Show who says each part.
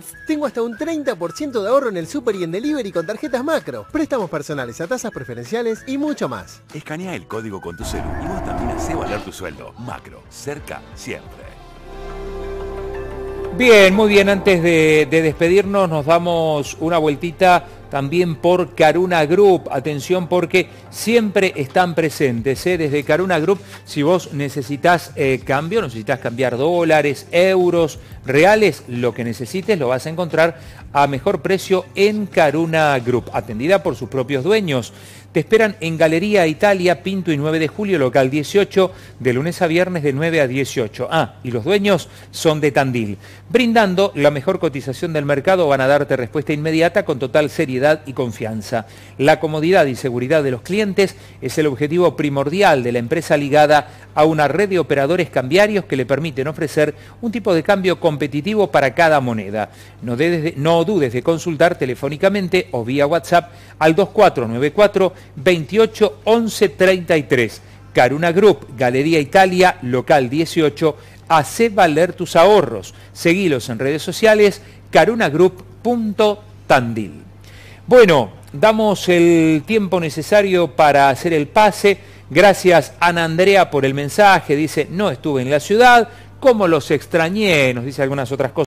Speaker 1: Tengo hasta un 30% de ahorro en el súper y en delivery con tarjetas Macro. Préstamos personales a tasas preferenciales y mucho más.
Speaker 2: Escanea el código con tu celu y vos también hacé valer tu sueldo. Macro, cerca siempre.
Speaker 3: Bien, muy bien. Antes de despedirnos nos damos una vueltita también por Caruna Group. Atención porque siempre están presentes, desde Caruna Group. Si vos necesitas cambio, necesitas cambiar dólares, euros, reales, lo que necesites lo vas a encontrar a mejor precio en Caruna Group, atendida por sus propios dueños. Te esperan en Galería Italia, Pinto y 9 de julio, local 18, de lunes a viernes de 9 a 18. Y los dueños son de Tandil. Brindando la mejor cotización del mercado, van a darte respuesta inmediata con total seriedad y confianza. La comodidad y seguridad de los clientes es el objetivo primordial de la empresa ligada a una red de operadores cambiarios que le permiten ofrecer un tipo de cambio competitivo para cada moneda. No dudes de consultar telefónicamente o vía WhatsApp al 2494 28 11 33. Caruna Group, Galería Italia, local 18. Hacé valer tus ahorros. Seguilos en redes sociales, carunagroup.tandil. Bueno, damos el tiempo necesario para hacer el pase. Gracias Ana Andrea por el mensaje. Dice, no estuve en la ciudad, como los extrañé, nos dice algunas otras cosas.